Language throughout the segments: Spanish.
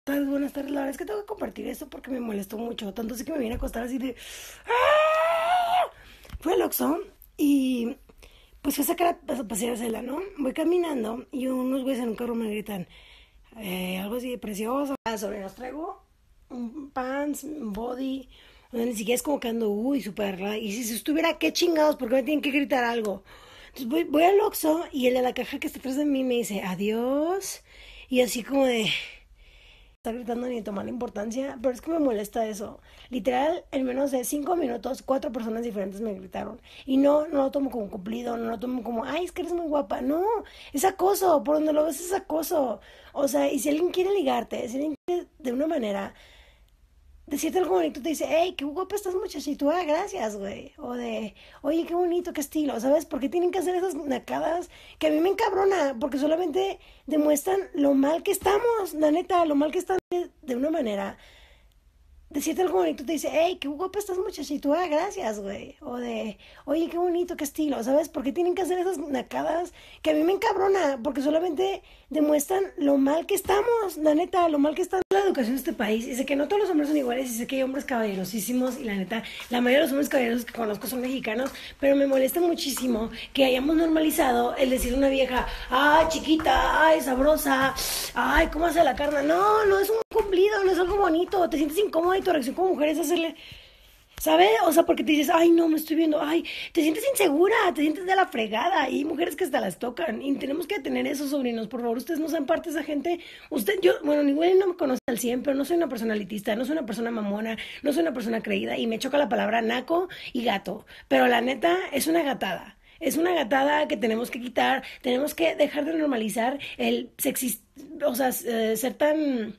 tardes, buenas tardes. La verdad es que tengo que compartir esto porque me molestó mucho. Tanto así que me vine a acostar así de... ¡Ah! Fue al Oxxo y pues fui a sacar a pasear a Cela, ¿no? Voy caminando y unos güeyes en un carro me gritan algo así de precioso. Sobre los traigo un pants, un body. O sea, ni siquiera es como que ando, uy, súper... Y si estuviera, qué chingados, porque me tienen que gritar algo. Entonces voy al Oxxo y el de la caja que está atrás de mí me dice adiós. Y así como de, está gritando ni tomar la importancia, pero es que me molesta eso. Literal, en menos de 5 minutos, cuatro personas diferentes me gritaron. Y no lo tomo como cumplido, no lo tomo como, ay, es que eres muy guapa. No, es acoso, por donde lo ves es acoso. O sea, y si alguien quiere ligarte, si alguien quiere de una manera decirte algo bonito, te dice, hey, qué guapa estás muchachito, ah, gracias, güey. O de, oye, qué bonito, qué estilo, ¿sabes? Porque tienen que hacer esas nacadas que a mí me encabrona, porque solamente demuestran lo mal que estamos, la neta, lo mal que están de una manera decirte algo bonito, te dice, hey, qué guapa estás muchachito, ah, gracias, güey. O de, oye, qué bonito, qué estilo, ¿sabes? Porque tienen que hacer esas nacadas que a mí me encabrona, porque solamente demuestran lo mal que estamos, la neta, lo mal que está la educación de este país. Y sé que no todos los hombres son iguales, y sé que hay hombres caballerosísimos, y la neta, la mayoría de los hombres caballerosos que conozco son mexicanos, pero me molesta muchísimo que hayamos normalizado el decir a una vieja, ay, chiquita, ay, sabrosa, ay, ¿cómo hace la carne? No, no es un cumplido, no es algo bonito, te sientes incómoda y tu reacción como mujer es hacerle, ¿sabes? O sea, porque te dices, ay, no, me estoy viendo, ay, te sientes insegura, te sientes de la fregada, y hay mujeres que hasta las tocan, y tenemos que tener esos sobrinos, por favor, ustedes no sean parte de esa gente, yo, bueno, igual no me conoce al 100, pero no soy una persona elitista, no soy una persona mamona, no soy una persona creída, y me choca la palabra naco y gato, pero la neta es una gatada. Es una gatada que tenemos que quitar, tenemos que dejar de normalizar el sexista, o sea, ser tan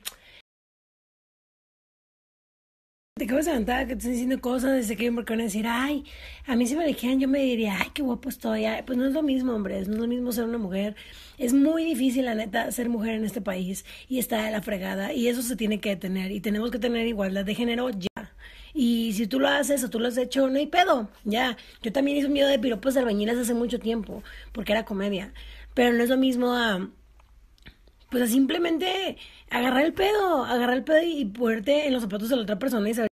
te acabas de levantar, que te están diciendo cosas, desde que porque van a decir, ay, a mí si me dijeran, yo me diría, ay, qué guapo estoy. Ay, pues no es lo mismo, hombre, no es lo mismo ser una mujer. Es muy difícil, la neta, ser mujer en este país y está de la fregada y eso se tiene que detener y tenemos que tener igualdad de género ya. Y si tú lo haces o tú lo has hecho, no hay pedo, ya. Yo también hice un video de piropos de albañiles hace mucho tiempo, porque era comedia. Pero no es lo mismo a pues a simplemente agarrar el pedo y ponerte en los zapatos de la otra persona y saber